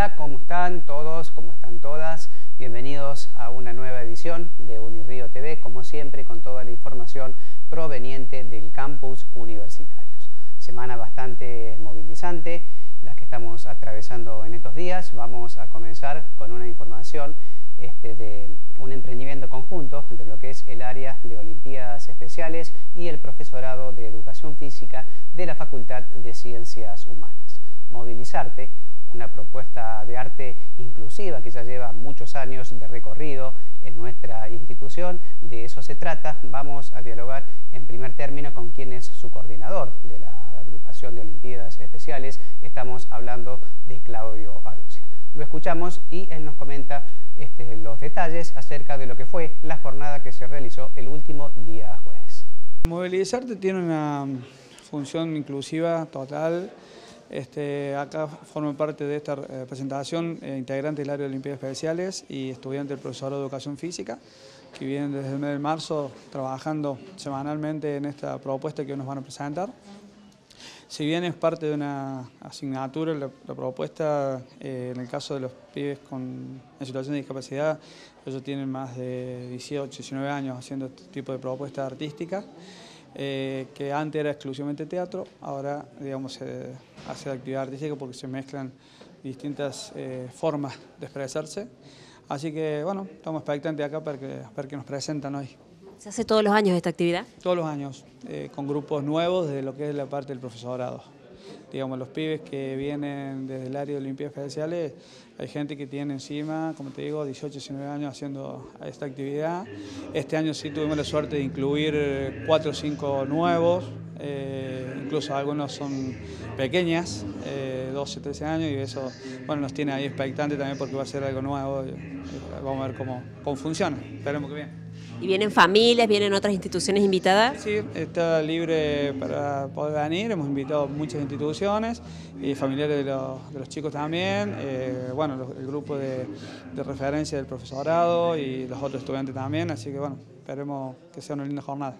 Hola, ¿cómo están todos? ¿Cómo están todas? Bienvenidos a una nueva edición de Unirrío TV, como siempre, con toda la información proveniente del campus universitarios. Semana bastante movilizante, la que estamos atravesando en estos días. Vamos a comenzar con una información de un emprendimiento conjunto entre lo que es el área de Olimpiadas Especiales y el profesorado de Educación Física de la Facultad de Ciencias Humanas. Movilizarte, una propuesta de arte inclusiva que ya lleva muchos años de recorrido en nuestra institución. De eso se trata. Vamos a dialogar en primer término con quien es su coordinador de la agrupación de Olimpiadas Especiales. Estamos hablando de Claudio Arucia. Lo escuchamos y él nos comenta los detalles acerca de lo que fue la jornada que se realizó el último día jueves. Movilizarte tiene una función inclusiva total. Acá formo parte de esta presentación integrante del área de Olimpiadas Especiales y estudiante del profesorado de Educación Física, que vienen desde el mes de marzo trabajando semanalmente en esta propuesta que hoy nos van a presentar. Si bien es parte de una asignatura, la propuesta, en el caso de los pibes en situación de discapacidad, ellos tienen más de 18, 19 años haciendo este tipo de propuesta artística, que antes era exclusivamente teatro, ahora digamos se hace actividad artística porque se mezclan distintas formas de expresarse. Así que bueno, estamos expectantes acá para ver qué nos presentan hoy. ¿Se hace todos los años esta actividad? Todos los años, con grupos nuevos de lo que es la parte del profesorado. Digamos, los pibes que vienen desde el área de Olimpiadas Especiales, hay gente que tiene encima, como te digo, 18, 19 años haciendo esta actividad. Este año sí tuvimos la suerte de incluir 4 o 5 nuevos, incluso algunos son pequeñas, 12, 13 años, y eso bueno, nos tiene ahí expectantes también porque va a ser algo nuevo. Vamos a ver cómo funciona, esperemos que bien. ¿Y vienen familias, vienen otras instituciones invitadas? Sí, está libre para poder venir, hemos invitado a muchas instituciones y familiares de los chicos también, bueno, el grupo de referencia del profesorado y los otros estudiantes también, así que bueno, esperemos que sea una linda jornada.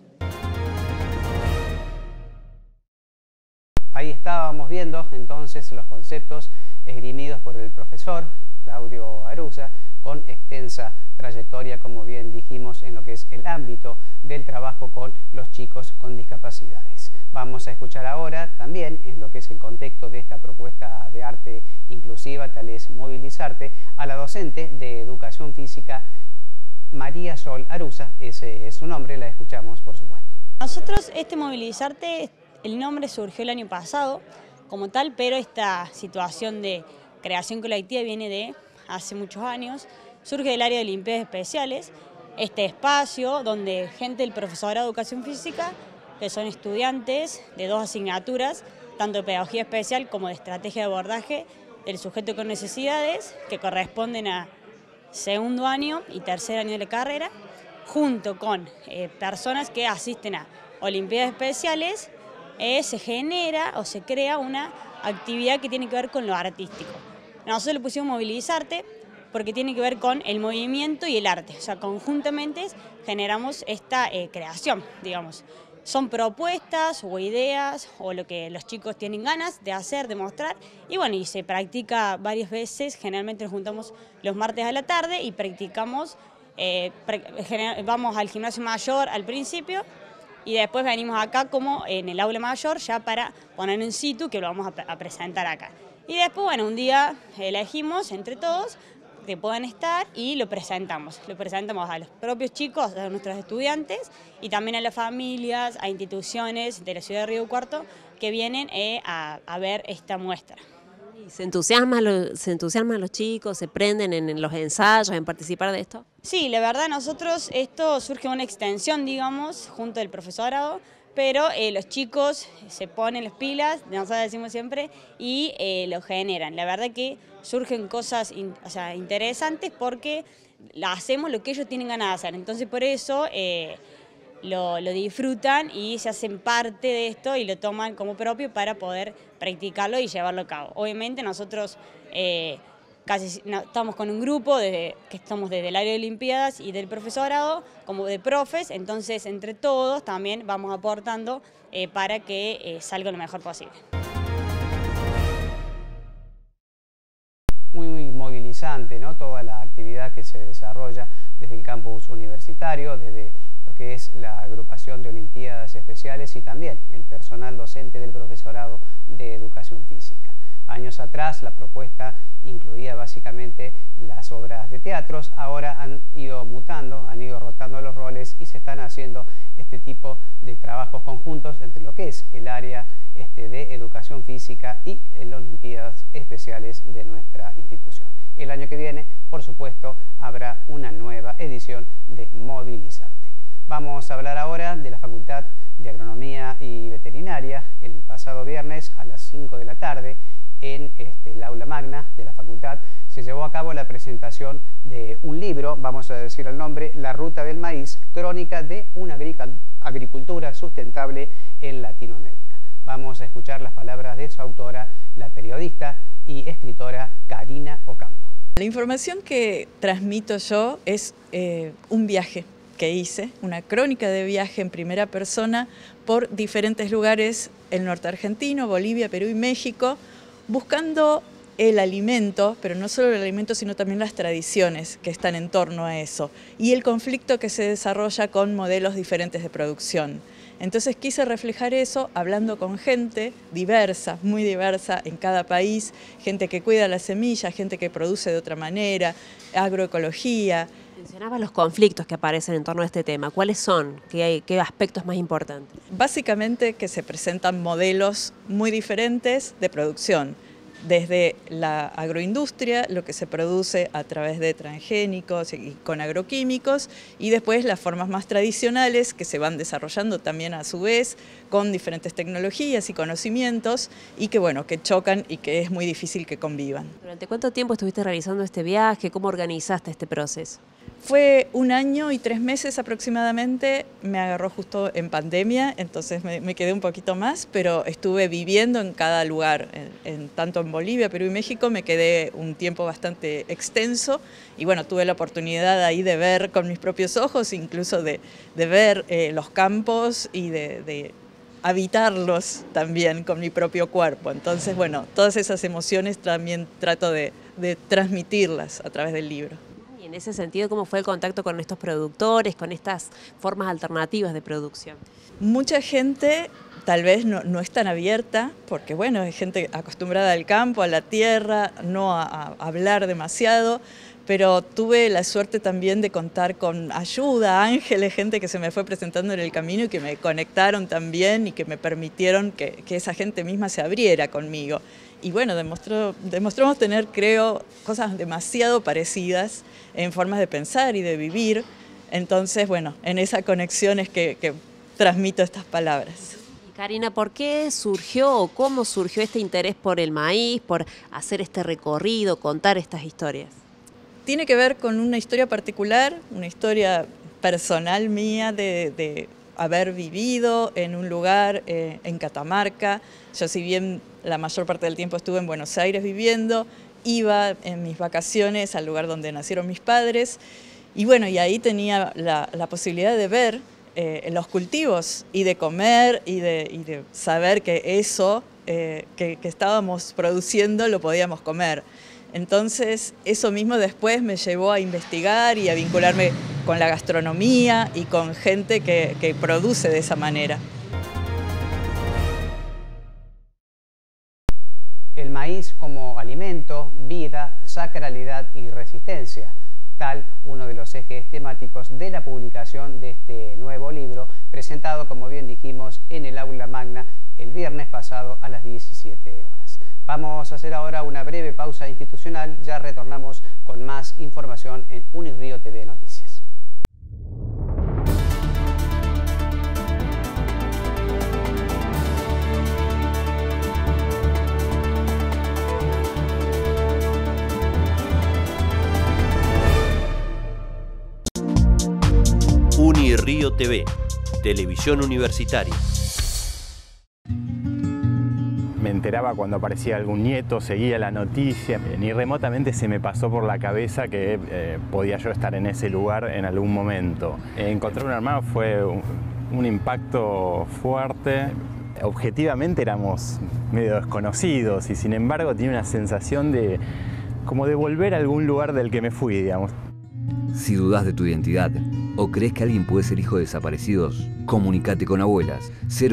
Ahí estábamos viendo entonces los conceptos esgrimidos por el profesor Claudio Arucia, con extensa trayectoria, como bien dijimos, en lo que es el ámbito del trabajo con los chicos con discapacidades. Vamos a escuchar ahora también, en lo que es el contexto de esta propuesta de arte inclusiva, tal es Movilizarte, a la docente de Educación Física, María Sol Arucia, ese es su nombre, la escuchamos por supuesto. Nosotros Movilizarte, el nombre surgió el año pasado como tal, pero esta situación de creación colectiva viene de hace muchos años. Surge del área de Olimpiadas Especiales, este espacio donde gente del profesorado de Educación Física, que son estudiantes de 2 asignaturas, tanto de Pedagogía Especial como de Estrategia de Abordaje del Sujeto con Necesidades, que corresponden a segundo año y tercer año de la carrera, junto con personas que asisten a Olimpiadas Especiales, se genera o se crea una actividad que tiene que ver con lo artístico. Nosotros le pusimos Movilizarte porque tiene que ver con el movimiento y el arte. O sea, conjuntamente generamos esta creación, digamos. Son propuestas o ideas o lo que los chicos tienen ganas de hacer, de mostrar. Y bueno, y se practica varias veces. Generalmente nos juntamos los martes a la tarde y practicamos. Vamos al gimnasio mayor al principio y después venimos acá como en el aula mayor ya para poner en situ, que lo vamos a presentar acá. Y después, bueno, un día elegimos entre todos que puedan estar y lo presentamos. Lo presentamos a los propios chicos, a nuestros estudiantes y también a las familias, a instituciones de la ciudad de Río Cuarto que vienen a ver esta muestra. ¿Se entusiasman los chicos, se prenden en los ensayos, en participar de esto? Sí, la verdad esto surge una extensión, digamos, junto al profesorado, pero los chicos se ponen las pilas, nosotros decimos siempre, y lo generan. La verdad que surgen cosas interesantes porque hacemos lo que ellos tienen ganas de hacer. Entonces por eso lo disfrutan y se hacen parte de esto y lo toman como propio para poder practicarlo y llevarlo a cabo. Obviamente nosotros estamos con un grupo que estamos desde el área de Olimpiadas y del profesorado, como de profes, entonces entre todos también vamos aportando para que salga lo mejor posible. Muy interesante, ¿no? Toda la actividad que se desarrolla desde el campus universitario, desde lo que es la agrupación de Olimpiadas Especiales y también el personal docente del profesorado de Educación Física. Años atrás la propuesta incluía básicamente las obras de teatros, ahora han ido mutando, han ido rotando los roles y se están haciendo este tipo de trabajos conjuntos entre lo que es el área de Educación Física y las Olimpiadas Especiales de nuestra institución. El año que viene, por supuesto, habrá una nueva edición de Movilizarte. Vamos a hablar ahora de la Facultad de Agronomía y Veterinaria. El pasado viernes a las 5 de la tarde, en el aula magna de la facultad, se llevó a cabo la presentación de un libro, vamos a decir el nombre, La Ruta del Maíz, crónica de una agricultura sustentable en Latinoamérica. Vamos a escuchar las palabras de su autora, la periodista y escritora Karina Ocampo. La información que transmito yo es un viaje que hice, una crónica de viaje en primera persona por diferentes lugares, el norte argentino, Bolivia, Perú y México, buscando el alimento, pero no solo el alimento, sino también las tradiciones que están en torno a eso y el conflicto que se desarrolla con modelos diferentes de producción. Entonces quise reflejar eso hablando con gente diversa, muy diversa en cada país, gente que cuida la semilla, gente que produce de otra manera, agroecología. Mencionaba los conflictos que aparecen en torno a este tema. ¿Cuáles son? ¿Qué aspectos más importantes? Básicamente que se presentan modelos muy diferentes de producción. Desde la agroindustria, lo que se produce a través de transgénicos y con agroquímicos, y después las formas más tradicionales que se van desarrollando también a su vez con diferentes tecnologías y conocimientos y que, bueno, que chocan y que es muy difícil que convivan. ¿Durante cuánto tiempo estuviste realizando este viaje? ¿Cómo organizaste este proceso? Fue 1 año y 3 meses aproximadamente, me agarró justo en pandemia, entonces me quedé un poquito más, pero estuve viviendo en cada lugar, tanto en Bolivia, Perú y México, me quedé un tiempo bastante extenso y bueno, tuve la oportunidad ahí de ver con mis propios ojos, incluso de ver los campos y de habitarlos también con mi propio cuerpo. Entonces, bueno, todas esas emociones también trato de transmitirlas a través del libro. En ese sentido, ¿cómo fue el contacto con estos productores, con estas formas alternativas de producción? Mucha gente tal vez no es tan abierta, porque bueno, hay gente acostumbrada al campo, a la tierra, no a hablar demasiado, pero tuve la suerte también de contar con ayuda, ángeles, gente que se me fue presentando en el camino y que me conectaron también y que me permitieron que esa gente misma se abriera conmigo. Y bueno, demostramos tener, creo, cosas demasiado parecidas en formas de pensar y de vivir. Entonces, bueno, en esa conexión es que transmito estas palabras. Karina, ¿por qué surgió o cómo surgió este interés por el maíz, por hacer este recorrido, contar estas historias? Tiene que ver con una historia particular, una historia personal mía de haber vivido en un lugar en Catamarca. Yo, si bien la mayor parte del tiempo estuve en Buenos Aires viviendo, iba en mis vacaciones al lugar donde nacieron mis padres y bueno, y ahí tenía la posibilidad de ver los cultivos y de comer y de saber que eso que estábamos produciendo lo podíamos comer. Entonces, eso mismo después me llevó a investigar y a vincularme con la gastronomía y con gente que produce de esa manera. El maíz como alimento, vida, sacralidad y resistencia. Tal uno de los ejes temáticos de la publicación de este nuevo libro, presentado, como bien dijimos, en el aula magna el viernes pasado a las 17 horas. Vamos a hacer ahora una breve pausa institucional, ya retornamos con más información en Unirío TV Noticias. Unirío TV, televisión universitaria. Me enteraba cuando aparecía algún nieto, seguía la noticia. Ni remotamente se me pasó por la cabeza que podía yo estar en ese lugar en algún momento. Encontrar un hermano fue un impacto fuerte. Objetivamente éramos medio desconocidos y sin embargo tenía una sensación de como de volver a algún lugar del que me fui, digamos. Si dudas de tu identidad o crees que alguien puede ser hijo de desaparecidos, comunícate con Abuelas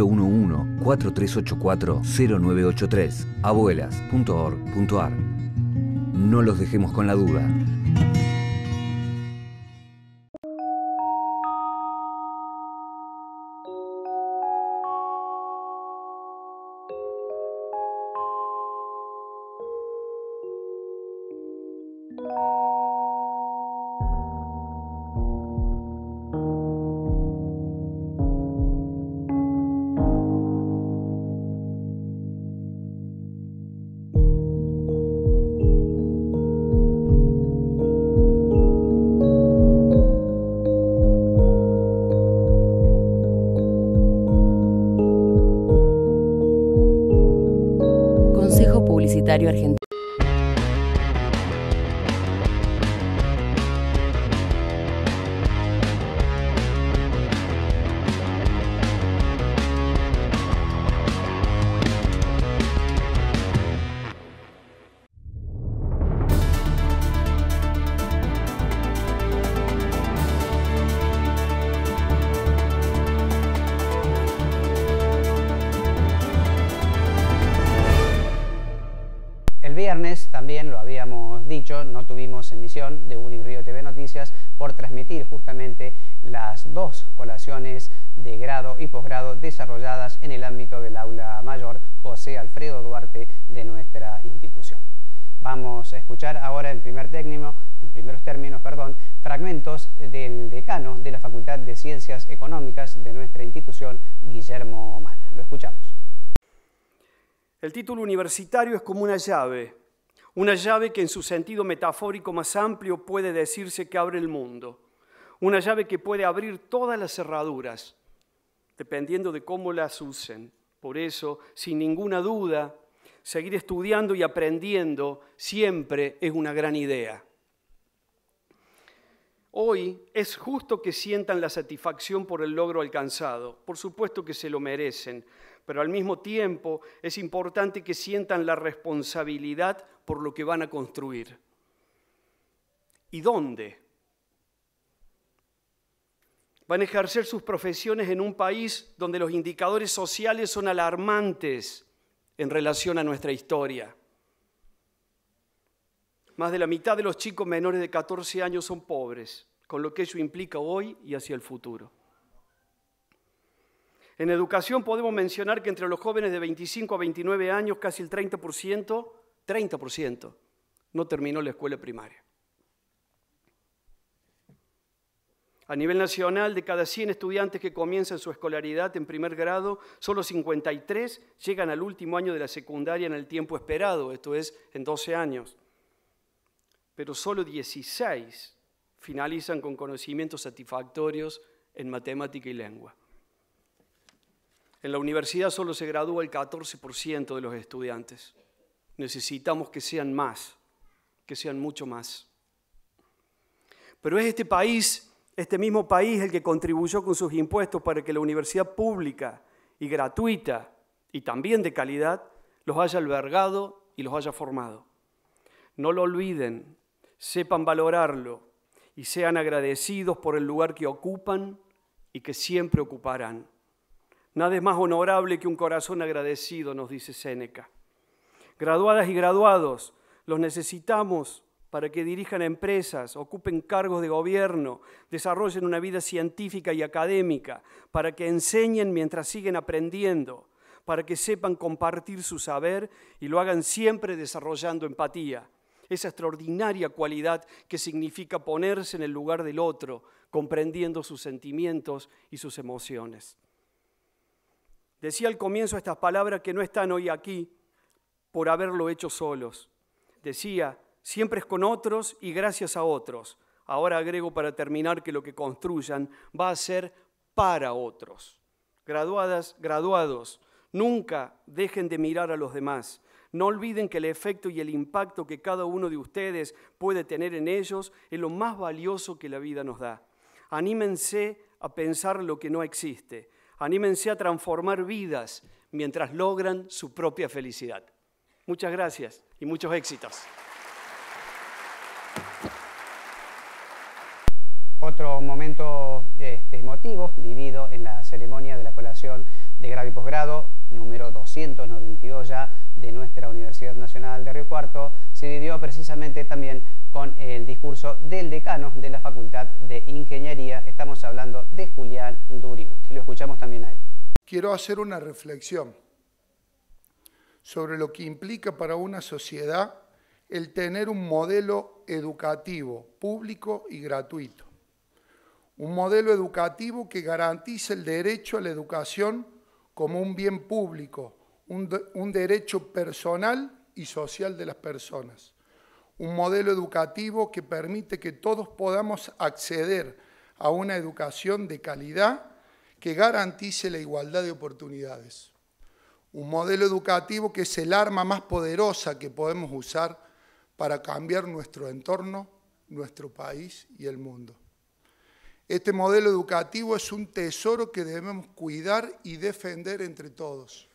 011-4384-0983, abuelas.org.ar. No los dejemos con la duda. Consejo Publicitario Argentino. El viernes, también lo habíamos dicho, no tuvimos emisión de Unirío TV Noticias por transmitir justamente las dos colaciones de grado y posgrado desarrolladas en el ámbito del aula mayor José Alfredo Duarte de nuestra institución. Vamos a escuchar ahora en primeros términos, fragmentos del decano de la Facultad de Ciencias Económicas de nuestra institución, Guillermo Mana. Lo escuchamos. El título universitario es como una llave que en su sentido metafórico más amplio puede decirse que abre el mundo, una llave que puede abrir todas las cerraduras, dependiendo de cómo las usen. Por eso, sin ninguna duda, seguir estudiando y aprendiendo siempre es una gran idea. Hoy es justo que sientan la satisfacción por el logro alcanzado, por supuesto que se lo merecen, pero al mismo tiempo es importante que sientan la responsabilidad por lo que van a construir. ¿Y dónde? Van a ejercer sus profesiones en un país donde los indicadores sociales son alarmantes en relación a nuestra historia. Más de la mitad de los chicos menores de 14 años son pobres, con lo que ello implica hoy y hacia el futuro. En educación podemos mencionar que entre los jóvenes de 25 a 29 años, casi el 30% no terminó la escuela primaria. A nivel nacional, de cada 100 estudiantes que comienzan su escolaridad en primer grado, solo 53 llegan al último año de la secundaria en el tiempo esperado, esto es, en 12 años. Pero solo 16 finalizan con conocimientos satisfactorios en matemática y lengua. En la universidad solo se gradúa el 14% de los estudiantes. Necesitamos que sean más, que sean mucho más. Pero es este país, este mismo país, el que contribuyó con sus impuestos para que la universidad pública y gratuita y también de calidad los haya albergado y los haya formado. No lo olviden, sepan valorarlo y sean agradecidos por el lugar que ocupan y que siempre ocuparán. Nada es más honorable que un corazón agradecido, nos dice Séneca. Graduadas y graduados, los necesitamos para que dirijan empresas, ocupen cargos de gobierno, desarrollen una vida científica y académica, para que enseñen mientras siguen aprendiendo, para que sepan compartir su saber y lo hagan siempre desarrollando empatía, esa extraordinaria cualidad que significa ponerse en el lugar del otro, comprendiendo sus sentimientos y sus emociones. Decía al comienzo estas palabras que no están hoy aquí por haberlo hecho solos. Decía, siempre es con otros y gracias a otros. Ahora agrego para terminar que lo que construyan va a ser para otros. Graduadas, graduados, nunca dejen de mirar a los demás. No olviden que el efecto y el impacto que cada uno de ustedes puede tener en ellos es lo más valioso que la vida nos da. Anímense a pensar lo que no existe. Anímense a transformar vidas mientras logran su propia felicidad. Muchas gracias y muchos éxitos. Otro momento emotivo vivido en la ceremonia de la colación de grado y posgrado número 292 ya de nuestra Universidad Nacional de Río Cuarto se vivió precisamente también con el discurso del decano de la Facultad de Ingeniería. Estamos hablando de Julián Duriguti. Lo escuchamos también a él. Quiero hacer una reflexión sobre lo que implica para una sociedad el tener un modelo educativo público y gratuito. Un modelo educativo que garantice el derecho a la educación como un bien público, un derecho personal y social de las personas. Un modelo educativo que permite que todos podamos acceder a una educación de calidad que garantice la igualdad de oportunidades. Un modelo educativo que es el arma más poderosa que podemos usar para cambiar nuestro entorno, nuestro país y el mundo. Este modelo educativo es un tesoro que debemos cuidar y defender entre todos.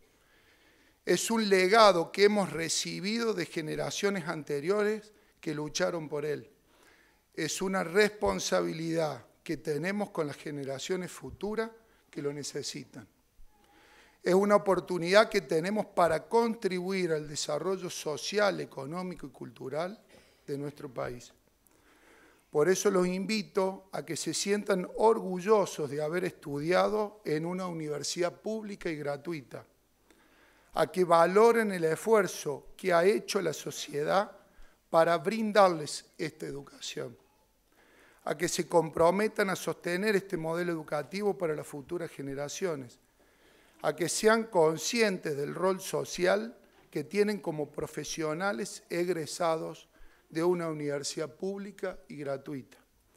Es un legado que hemos recibido de generaciones anteriores que lucharon por él. Es una responsabilidad que tenemos con las generaciones futuras que lo necesitan. Es una oportunidad que tenemos para contribuir al desarrollo social, económico y cultural de nuestro país. Por eso los invito a que se sientan orgullosos de haber estudiado en una universidad pública y gratuita, a que valoren el esfuerzo que ha hecho la sociedad para brindarles esta educación, a que se comprometan a sostener este modelo educativo para las futuras generaciones, a que sean conscientes del rol social que tienen como profesionales egresados de una universidad pública y gratuita.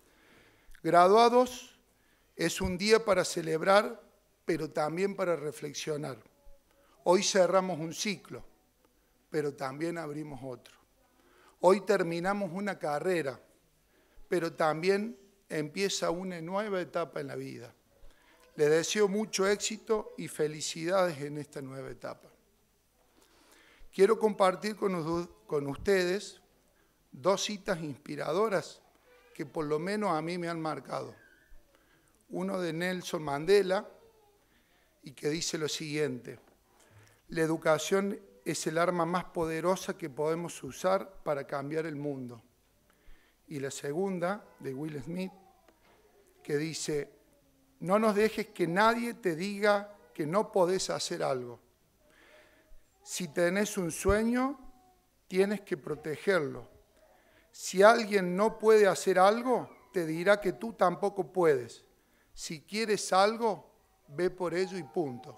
Graduados es un día para celebrar, pero también para reflexionar. Hoy cerramos un ciclo, pero también abrimos otro. Hoy terminamos una carrera, pero también empieza una nueva etapa en la vida. Les deseo mucho éxito y felicidades en esta nueva etapa. Quiero compartir con ustedes dos citas inspiradoras que por lo menos a mí me han marcado. Uno de Nelson Mandela y que dice lo siguiente: la educación es el arma más poderosa que podemos usar para cambiar el mundo. Y la segunda, de Will Smith, que dice: no nos dejes que nadie te diga que no podés hacer algo. Si tenés un sueño, tienes que protegerlo. Si alguien no puede hacer algo, te dirá que tú tampoco puedes. Si quieres algo, ve por ello y punto.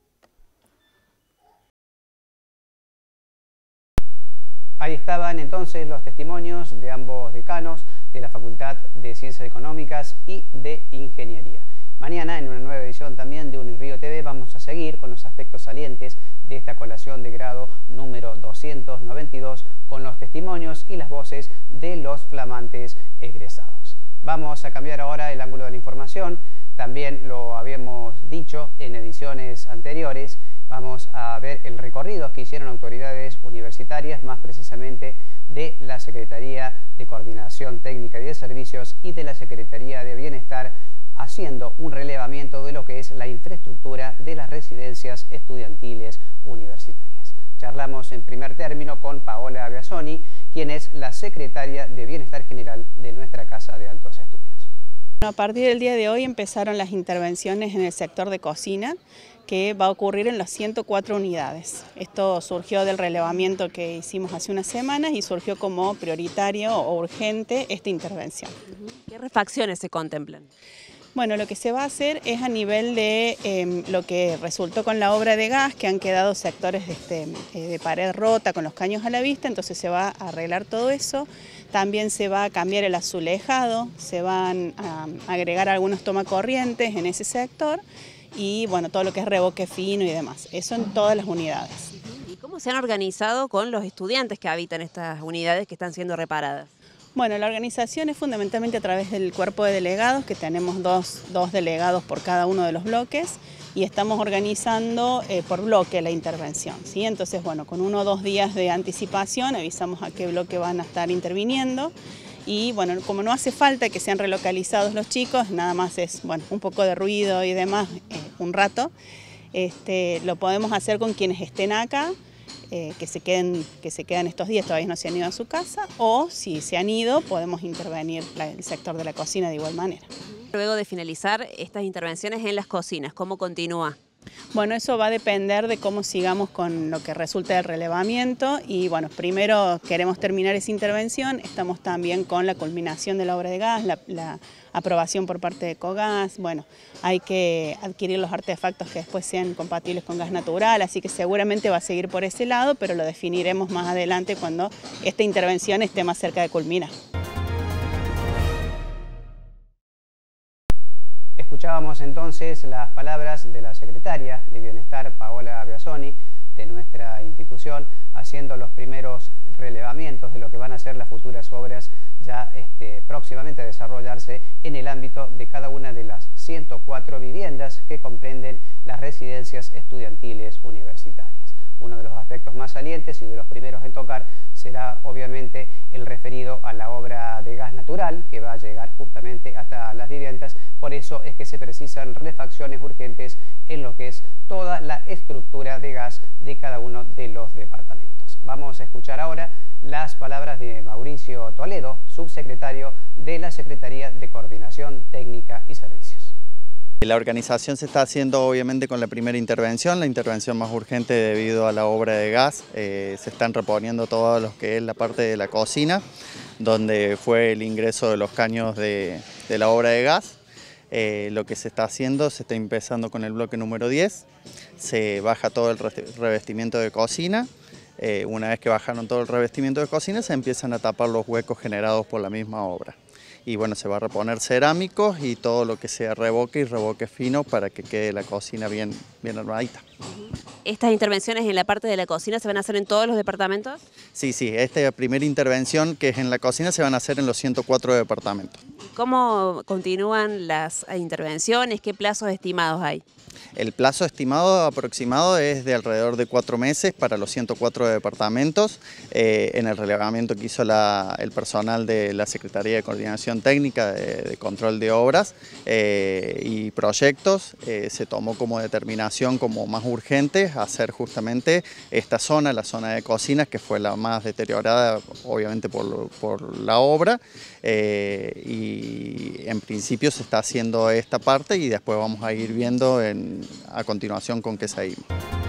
Ahí estaban entonces los testimonios de ambos decanos de la Facultad de Ciencias Económicas y de Ingeniería. Mañana, en una nueva edición también de Unirío TV, vamos a seguir con los aspectos salientes de esta colación de grado número 292 con los testimonios y las voces de los flamantes egresados. Vamos a cambiar ahora el ángulo de la información. También lo habíamos dicho en ediciones anteriores. Vamos a ver el recorrido que hicieron autoridades universitarias, más precisamente de la Secretaría de Coordinación Técnica y de Servicios y de la Secretaría de Bienestar, haciendo un relevamiento de lo que es la infraestructura de las residencias estudiantiles universitarias. Charlamos en primer término con Paola Biasoni, quien es la Secretaria de Bienestar General de nuestra Casa de Altos Estudios. A partir del día de hoy empezaron las intervenciones en el sector de cocina, que va a ocurrir en las 104 unidades. Esto surgió del relevamiento que hicimos hace unas semanas y surgió como prioritario o urgente esta intervención. ¿Qué refacciones se contemplan? Bueno, lo que se va a hacer es a nivel de lo que resultó con la obra de gas, que han quedado sectores de pared rota con los caños a la vista, entonces se va a arreglar todo eso. También se va a cambiar el azulejado, se van a agregar algunos tomacorrientes en ese sector y bueno, todo lo que es revoque fino y demás, eso en todas las unidades. ¿Y cómo se han organizado con los estudiantes que habitan estas unidades que están siendo reparadas? Bueno, la organización es fundamentalmente a través del cuerpo de delegados, que tenemos dos delegados por cada uno de los bloques, y estamos organizando por bloque la intervención, ¿sí? Entonces, bueno, con 1 o 2 días de anticipación avisamos a qué bloque van a estar interviniendo, y bueno, como no hace falta que sean relocalizados los chicos, nada más es bueno, un poco de ruido y demás un rato, lo podemos hacer con quienes estén acá, que se quedan estos días, todavía no se han ido a su casa, o si se han ido podemos intervenir el sector de la cocina de igual manera. Luego de finalizar estas intervenciones en las cocinas, ¿cómo continúa? Bueno, eso va a depender de cómo sigamos con lo que resulta del relevamiento y bueno, primero queremos terminar esa intervención, estamos también con la culminación de la obra de gas, la aprobación por parte de Ecogas, bueno, hay que adquirir los artefactos que después sean compatibles con gas natural, así que seguramente va a seguir por ese lado, pero lo definiremos más adelante cuando esta intervención esté más cerca de culminar. Escuchábamos entonces las palabras de la secretaria de Bienestar, Paola Biasoni, de nuestra institución, haciendo los primeros relevamientos de lo que van a ser las futuras obras ya próximamente a desarrollarse en el ámbito de cada una de las 104 viviendas que comprenden las residencias estudiantiles universitarias. Uno de los aspectos más salientes y de los primeros en tocar será obviamente el referido a la obra de gas natural que va a llegar justamente hasta las viviendas. Por eso es que se precisan refacciones urgentes en lo que es toda la estructura de gas de cada uno de los departamentos. Vamos a escuchar ahora las palabras de Mauricio Toledo, subsecretario de la Secretaría de Coordinación Técnica y Servicios. La organización se está haciendo obviamente con la primera intervención, la intervención más urgente debido a la obra de gas. Se están reponiendo todo lo que es la parte de la cocina, donde fue el ingreso de los caños de la obra de gas. Lo que se está haciendo, se está empezando con el bloque número 10, se baja todo el revestimiento de cocina. Una vez que bajaron todo el revestimiento de cocina, se empiezan a tapar los huecos generados por la misma obra. Y bueno, se va a reponer cerámicos y todo lo que sea revoque y revoque fino para que quede la cocina bien armadita. ¿Estas intervenciones en la parte de la cocina se van a hacer en todos los departamentos? Sí, esta primera intervención que es en la cocina se van a hacer en los 104 departamentos. ¿Cómo continúan las intervenciones? ¿Qué plazos estimados hay? El plazo estimado aproximado es de alrededor de 4 meses para los 104 departamentos. En el relevamiento que hizo el personal de la Secretaría de Coordinación Técnica de Control de Obras y Proyectos, se tomó como determinación como más urgente hacer justamente esta zona, la zona de cocinas, que fue la más deteriorada obviamente por la obra. Y en principio se está haciendo esta parte y después vamos a ir viendo a continuación con qué seguimos.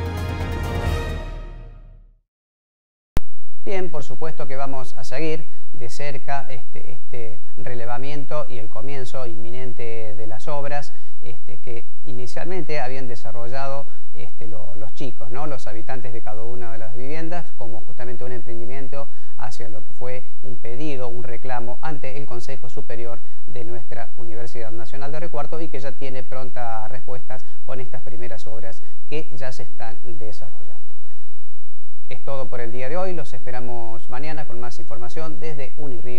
Bien, por supuesto que vamos a seguir de cerca este relevamiento y el comienzo inminente de las obras que inicialmente habían desarrollado los chicos, ¿no? Los habitantes de cada una de las viviendas, como justamente un emprendimiento hacia lo que fue un pedido, un reclamo ante el Consejo Superior de nuestra Universidad Nacional de Río Cuarto y que ya tiene prontas respuestas con estas primeras obras que ya se están desarrollando. Es todo por el día de hoy, los esperamos mañana con más información desde Unirío.